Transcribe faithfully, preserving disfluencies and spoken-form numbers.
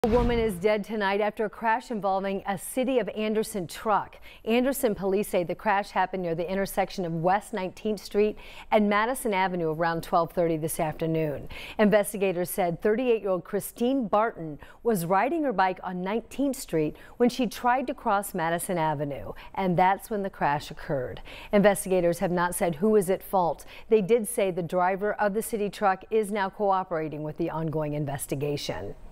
A woman is dead tonight after a crash involving a City of Anderson truck. Anderson police say the crash happened near the intersection of West nineteenth Street and Madison Avenue around twelve thirty this afternoon. Investigators said thirty-eight-year-old Christine Barton was riding her bike on nineteenth Street when she tried to cross Madison Avenue, and that's when the crash occurred. Investigators have not said who is at fault. They did say the driver of the city truck is now cooperating with the ongoing investigation.